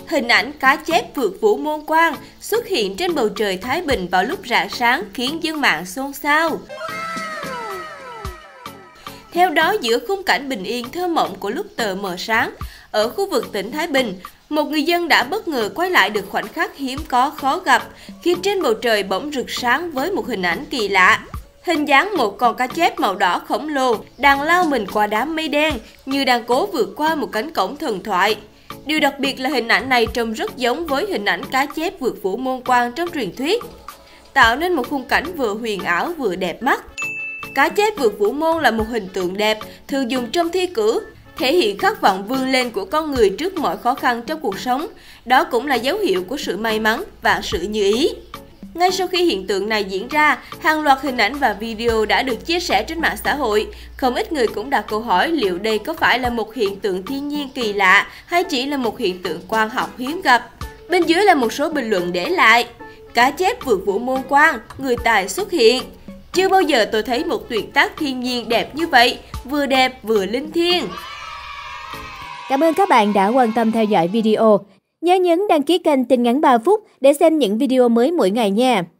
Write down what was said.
Hình ảnh cá chép vượt vũ môn quang xuất hiện trên bầu trời Thái Bình vào lúc rạng sáng khiến dân mạng xôn xao. Theo đó, giữa khung cảnh bình yên thơ mộng của lúc tờ mờ sáng, ở khu vực tỉnh Thái Bình, một người dân đã bất ngờ quay lại được khoảnh khắc hiếm có khó gặp khi trên bầu trời bỗng rực sáng với một hình ảnh kỳ lạ. Hình dáng một con cá chép màu đỏ khổng lồ đang lao mình qua đám mây đen như đang cố vượt qua một cánh cổng thần thoại. Điều đặc biệt là hình ảnh này trông rất giống với hình ảnh cá chép vượt vũ môn quang trong truyền thuyết, tạo nên một khung cảnh vừa huyền ảo vừa đẹp mắt. Cá chép vượt vũ môn là một hình tượng đẹp, thường dùng trong thi cử, thể hiện khát vọng vươn lên của con người trước mọi khó khăn trong cuộc sống. Đó cũng là dấu hiệu của sự may mắn và sự như ý. Ngay sau khi hiện tượng này diễn ra, hàng loạt hình ảnh và video đã được chia sẻ trên mạng xã hội. Không ít người cũng đặt câu hỏi liệu đây có phải là một hiện tượng thiên nhiên kỳ lạ hay chỉ là một hiện tượng quang học hiếm gặp. Bên dưới là một số bình luận để lại: cá chép vượt vũ môn quang, người tài xuất hiện. Chưa bao giờ tôi thấy một tuyệt tác thiên nhiên đẹp như vậy, vừa đẹp vừa linh thiêng. Cảm ơn các bạn đã quan tâm theo dõi video. Nhớ nhấn đăng ký kênh Tin Ngắn 3 Phút để xem những video mới mỗi ngày nha.